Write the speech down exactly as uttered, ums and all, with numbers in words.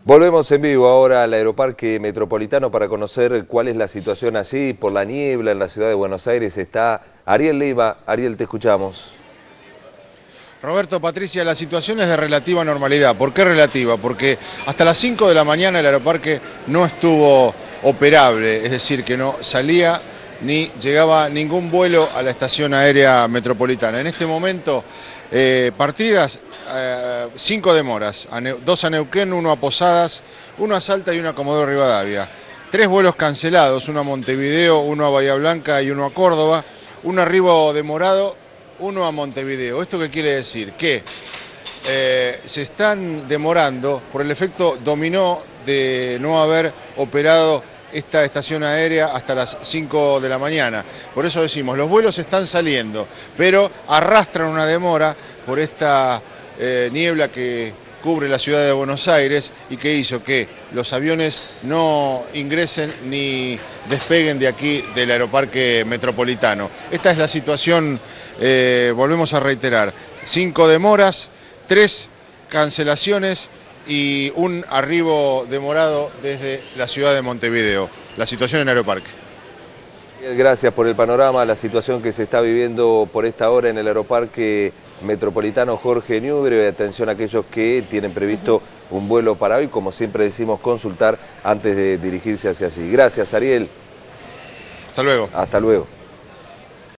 Volvemos en vivo ahora al Aeroparque Metropolitano para conocer cuál es la situación allí. Por la niebla en la ciudad de Buenos Aires está Ariel Leiva. Ariel, te escuchamos. Roberto, Patricia, la situación es de relativa normalidad. ¿Por qué relativa? Porque hasta las cinco de la mañana el aeroparque no estuvo operable, es decir, que no salía ni llegaba ningún vuelo a la estación aérea metropolitana. En este momento, eh, partidas, eh, cinco demoras, a dos a Neuquén, uno a Posadas, uno a Salta y uno a Comodoro Rivadavia. Tres vuelos cancelados, uno a Montevideo, uno a Bahía Blanca y uno a Córdoba, un arribo demorado, uno a Montevideo. ¿Esto qué quiere decir? Que eh, se están demorando por el efecto dominó de no haber operado esta estación aérea hasta las cinco de la mañana. Por eso decimos, los vuelos están saliendo, pero arrastran una demora por esta eh, niebla que cubre la ciudad de Buenos Aires y que hizo que los aviones no ingresen ni despeguen de aquí del Aeroparque Metropolitano. Esta es la situación, eh, volvemos a reiterar, cinco demoras, tres cancelaciones y un arribo demorado desde la ciudad de Montevideo. La situación en el Aeroparque. Gracias por el panorama, la situación que se está viviendo por esta hora en el Aeroparque Metropolitano Jorge Newbery. Y atención a aquellos que tienen previsto un vuelo para hoy, como siempre decimos, consultar antes de dirigirse hacia allí. Gracias, Ariel. Hasta luego. Hasta luego.